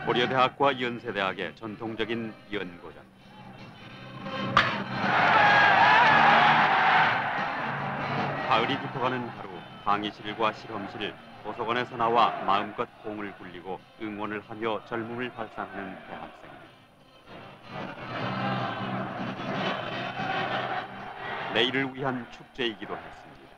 고려대학과 연세대학의 전통적인 연고전. 가을이 깊어가는 하루, 강의실과 실험실, 도서관에서 나와 마음껏 공을 굴리고 응원을 하며 젊음을 발산하는 대학생들. 내일을 위한 축제이기도 했습니다.